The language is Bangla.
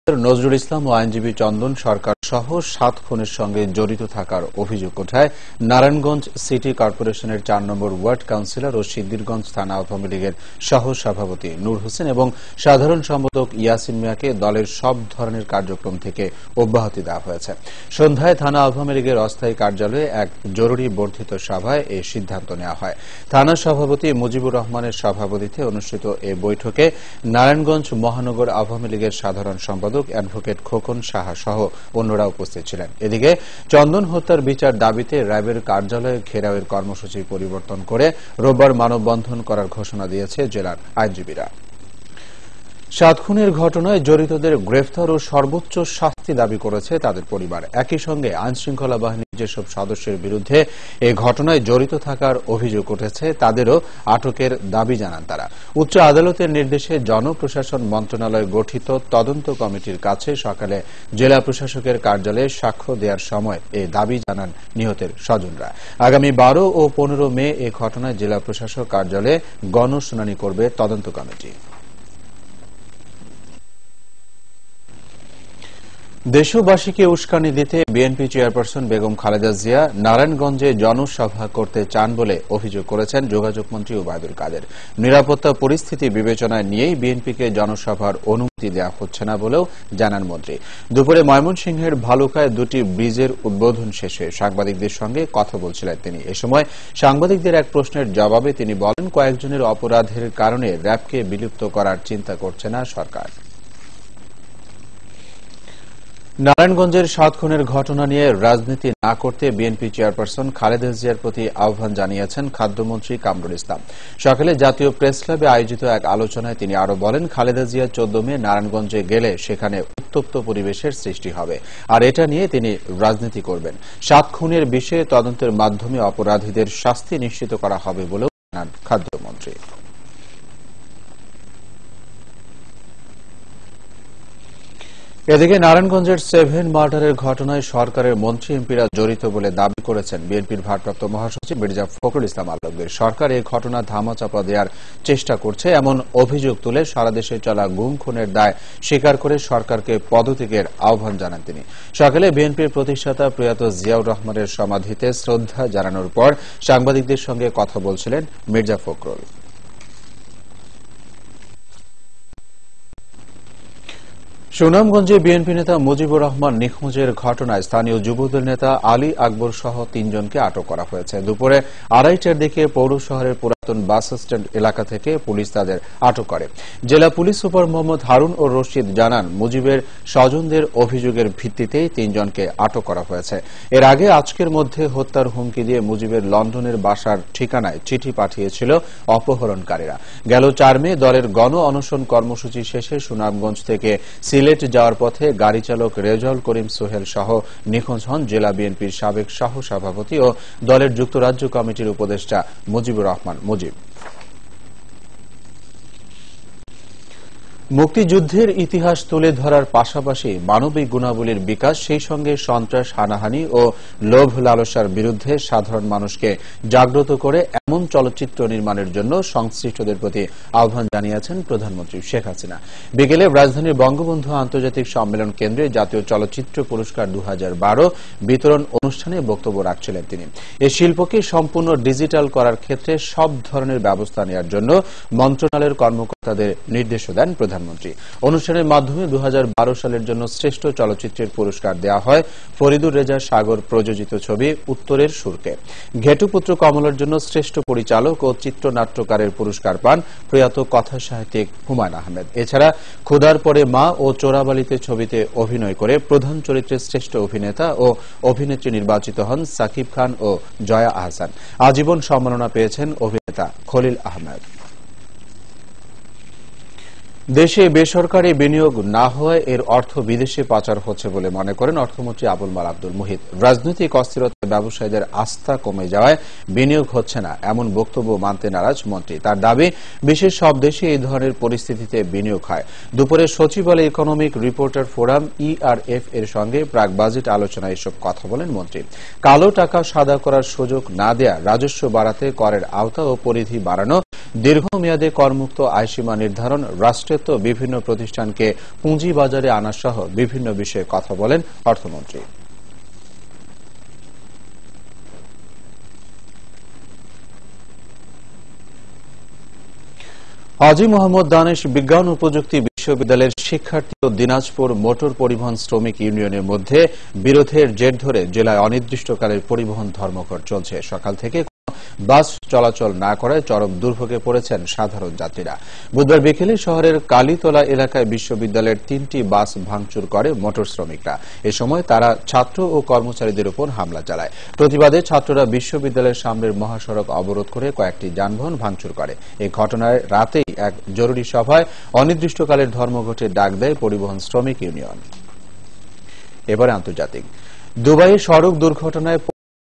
নজরুল ইসলাম ও আইনজীবী চন্দন সরকার সহ ৭ খুনের সঙ্গে জড়িত থাকার অভিযোগ ওঠায় নারায়ণগঞ্জ সিটি কর্পোরেশনের ৪ নম্বর ওয়ার্ড কাউন্সিলর ও সিদ্দিরগঞ্জ থানা আওয়ামী লীগের সহ সভাপতি নূর হোসেন এবং সাধারণ সম্পাদক ইয়াসিন মিয়াকে দলের সব ধরনের কার্যক্রম থেকে অব্যাহতি দেওয়া হয়েছে। সন্ধ্যায় থানা আওয়ামী লীগের অস্থায়ী কার্যালয়ে এক জরুরি বর্ধিত সভায় এই সিদ্ধান্ত নেওয়া হয়। থানা সভাপতি মুজিবুর রহমানের সভাপতিত্বে অনুষ্ঠিত এই বৈঠকে নারায়ণগঞ্জ মহানগর আওয়ামী লীগের সাধারণ সম্পাদক অ্যাডভোকেট খোকন সাহা সহ অন্যরা উপস্থিত ছিলেন। এদিকে চন্দন হত্যার বিচার দাবিতে র্যাবের কার্যালয়ে ঘেরাওয়ের কর্মসূচি পরিবর্তন করে রোববার মানববন্ধন করার ঘোষণা দিয়েছে জেলার আইনজীবীরা। ৭ খুনের ঘটনায় জড়িতদের গ্রেফতার ও সর্বোচ্চ শাস্তি দাবি করেছে তাদের পরিবার। একই সঙ্গে আইনশৃঙ্খলা বাহিনীর যেসব সদস্যের বিরুদ্ধে এই ঘটনায় জড়িত থাকার অভিযোগ উঠেছে তাদেরও আটকের দাবি জানান তারা। উচ্চ আদালতের নির্দেশে জনপ্রশাসন মন্ত্রণালয় গঠিত তদন্ত কমিটির কাছে সকালে জেলা প্রশাসকের কার্যালয়ে সাক্ষ্য দেওয়ার সময় এই দাবি জানান নিহতের স্বজনরা। আগামী ১২ ও ১৫ মে এ ঘটনায় জেলা প্রশাসক কার্যালয়ে গণশুনানি করবে তদন্ত কমিটি। দেশবাসীকে উস্কানি দিতে বিএনপি চেয়ারপারসন বেগম খালেদা জিয়া নারায়ণগঞ্জে জনসভা করতে চান বলে অভিযোগ করেছেন যোগাযোগ মন্ত্রী ওবায়দুল কাদের। নিরাপত্তা পরিস্থিতি বিবেচনায় নিয়েই বিএনপিকে জনসভার অনুমতি দেওয়া হচ্ছে না বলেও জানান মন্ত্রী। দুপুরে ময়মনসিংহের ভালুকায় ২টি ব্রিজের উদ্বোধন শেষে সাংবাদিকদের সঙ্গে কথা বলছিলেন তিনি। এ সময় সাংবাদিকদের এক প্রশ্নের জবাবে তিনি বলেন, কয়েকজনের অপরাধের কারণে র্যাবকে বিলুপ্ত করার চিন্তা করছে না সরকার। নারায়ণগঞ্জের ৭ খুনের ঘটনা নিয়ে রাজনীতি না করতে বিএনপি চেয়ারপারসন খালেদা জিয়ার প্রতি আহ্বান জানিয়েছেন খাদ্যমন্ত্রী কামরুল ইসলাম। সকালে জাতীয় প্রেস ক্লাবে আয়োজিত এক আলোচনায় তিনি আরও বলেন, খালেদা জিয়া ১৪ মে নারায়ণগঞ্জে গেলে সেখানে উত্তপ্ত পরিবেশের সৃষ্টি হবে, আর এটা নিয়ে তিনি রাজনীতি করবেন। ৭ খুনের বিষয়ে তদন্তের মাধ্যমে অপরাধীদের শাস্তি নিশ্চিত করা হবে বলেও জানান খাদ্যমন্ত্রী। এদিকে নারায়ণগঞ্জের 7 মার্ডারের ঘটনায় সরকারের মন্ত্রী এমপিরা জড়িত বলে দাবি করেছেন বিএনপির ভারপ্রাপ্ত মহাসচিব মির্জা ফখরুল ইসলাম আলমগীর। সরকার এই ঘটনা ধামাচাপা দেওয়ার চেষ্টা করছে এমন অভিযোগ তুলে সারা দেশে চলা গুম খুনের দায় স্বীকার করে সরকারকে পদত্যাগের আহ্বান জানান তিনি। সকালে বিএনপির প্রতিষ্ঠাতা প্রয়াত জিয়াউর রহমানের সমাধিতে শ্রদ্ধা জানানোর পর সাংবাদিকদের সঙ্গে কথা বলছিলেন মির্জা ফখরুল। সুনামগঞ্জে বিএনপি নেতা মুজিবুর রহমান নিখোঁজের ঘটনায় স্থানীয় যুবদল নেতা আলী আকবর সহ ৩ জনকে আটক করা হয়েছে। দুপুরে ২:৩০টার দিকে পৌর শহরের পুরাতন বাস স্ট্যান্ড এলাকা থেকে পুলিশ তাদের আটক করে। জেলা পুলিশ সুপার মোহাম্মদ হারুন ও রশিদ জানান, মুজিবের স্বজনদের অভিযোগের ভিত্তিতেই ৩ জনকে আটক করা হয়েছে। এর আগে আজকের মধ্যে হত্যার হুমকি দিয়ে মুজিবের লন্ডনের বাসার ঠিকানায় চিঠি পাঠিয়েছিল অপহরণকারীরা। গেল ৪ মে দলের গণ অনশন কর্মসূচি শেষে সুনামগঞ্জ থেকে সিলেট যাওয়ার পথে গাড়ি চালক রেজাউল করিম সোহেল সহ নিখোঁজ হন জেলা বিএনপির সাবেক সহ সভাপতি ও দলের যুক্তরাজ্য কমিটির উপদেষ্টা মুজিবুর রহমান মুজিব। মুক্তিযুদ্ধের ইতিহাস তুলে ধরার পাশাপাশি মানবিক গুণাবলীর বিকাশ, সেই সঙ্গে সন্ত্রাস, হানাহানি ও লোভ লালসার বিরুদ্ধে সাধারণ মানুষকে জাগ্রত করে এমন চলচ্চিত্র নির্মাণের জন্য সংশ্লিষ্টদের প্রতি আহ্বান জানিয়েছেন প্রধানমন্ত্রী শেখ হাসিনা। বিকেলে রাজধানীর বঙ্গবন্ধু আন্তর্জাতিক সম্মেলন কেন্দ্রে জাতীয় চলচ্চিত্র পুরস্কার ২০১২ বিতরণ অনুষ্ঠানে বক্তব্য রাখছিলেন তিনি। এই শিল্পকে সম্পূর্ণ ডিজিটাল করার ক্ষেত্রে সব ধরনের ব্যবস্থা নেওয়ার জন্য মন্ত্রণালয়ের কর্মকর্তাদের নির্দেশও দেন প্রধানমন্ত্রী। অনুষ্ঠানের মাধ্যমে ২০১২ সালের জন্য শ্রেষ্ঠ চলচ্চিত্রের পুরস্কার দেওয়া হয় ফরিদুর রেজা সাগর প্রযোজিত ছবি উত্তরের সুরকে। ঘেটুপুত্র কমলার জন্য শ্রেষ্ঠ পরিচালক ও চিত্রনাট্যকারের পুরস্কার পান প্রয়াত কথা সাহিত্যিক হুমায়ুন আহমেদ। এছাড়া ক্ষুধার পরে মা ও চোরাবালিতে ছবিতে অভিনয় করে প্রধান চরিত্রের শ্রেষ্ঠ অভিনেতা ও অভিনেত্রী নির্বাচিত হন সাকিব খান ও জয়া আহসান। আজীবন সম্মাননা পেয়েছেন অভিনেতা খলিল আহমেদ। দেশে বেসরকারি বিনিয়োগ না হওয়ায় এর অর্থ বিদেশে পাচার হচ্ছে বলে মনে করেন অর্থমন্ত্রী আবুল মাল আব্দুল মুহিত। রাজনৈতিক অস্থিরতায় ব্যবসায়ীদের আস্থা কমে যাওয়ায় বিনিয়োগ হচ্ছে না, এমন বক্তব্য মানতে নারাজ মন্ত্রী। তার দাবি, বিশ্বের সব দেশে এই ধরনের পরিস্থিতিতে বিনিয়োগ হয়। দুপুরে সচিবালয় ইকোনমিক রিপোর্টার ফোরাম ইআরএফ এর সঙ্গে প্রাক বাজেট আলোচনায় এসব কথা বলেন মন্ত্রী। কালো টাকা সাদা করার সুযোগ না দেয়া, রাজস্ব বাড়াতে করের আওতা ও পরিধি বাড়ানো, দীর্ঘমেয়াদে করমুক্ত আয়সীমা নির্ধারণ, রাষ্ট্রায়ত্ত বিভিন্ন প্রতিষ্ঠানকে পুঁজিবাজারে আনা সহ বিভিন্ন বিষয়ে কথা বলেন অর্থমন্ত্রী। হাজী মোহাম্মদ দানেশ বিজ্ঞান ও প্রযুক্তি বিশ্ববিদ্যালয়ের শিক্ষার্থী ও দিনাজপুর মোটর পরিবহন শ্রমিক ইউনিয়নের মধ্যে বিরোধের জের ধরে জেলায় অনির্দিষ্টকালের পরিবহন ধর্মঘট চলছে। সকাল থেকে বাস চলাচল না করায় চরম দুর্ভোগে পড়েছেন সাধারণ যাত্রীরা। বুধবার বিকেলে শহরের কালীতলা এলাকায় বিশ্ববিদ্যালয়ের 3টি বাস ভাঙচুর করে মোটর শ্রমিকরা। এ সময় তারা ছাত্র ও কর্মচারীদের উপর হামলা চালায়। প্রতিবাদে ছাত্ররা বিশ্ববিদ্যালয়ের সামনের মহাসড়ক অবরোধ করে কয়েকটি যানবাহন ভাঙচুর করে। এই ঘটনায় রাতেই এক জরুরি সভায় অনির্দিষ্টকালের ধর্মঘটের ডাক দেয় পরিবহন শ্রমিক ইউনিয়ন। এবারে আন্তর্জাতিক। দুবাইয়ে সড়ক দুর্ঘটনায়